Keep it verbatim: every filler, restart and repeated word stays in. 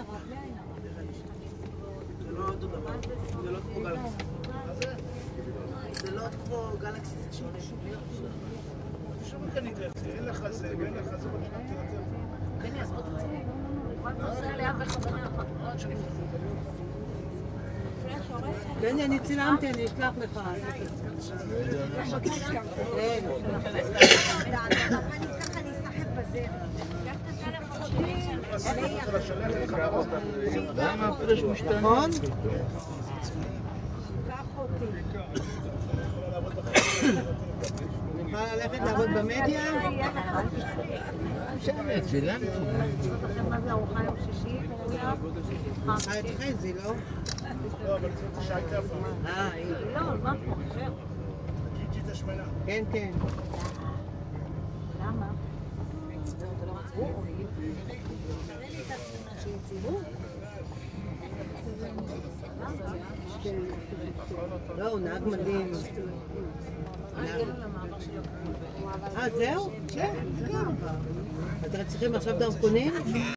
זה לא אותו דבר, זה לא כמו גלקסי. זה לא כמו גלקסי, זה שונה. שום כנראה, אין לך זה, ואין לך זה, אבל שמעתי יותר. בני, אז בוא תצא. כבר נוסע ליד בכוונה אחת. עוד שאני בני, אני צילמתי, אני אשלח לך. נכון? אני יכולה ללכת לעבוד במדיה? צילמתי. מה זה ארוחה יום שישי? את חזי, לא? לא, אבל זאת שהייתה פעם. אה, היא. לא, מה פה? אחר. ג'יג'י את השמנה. כן, כן. למה? לא, הוא נהג מדהים. אה, זהו? כן. אתם צריכים עכשיו דרכונים?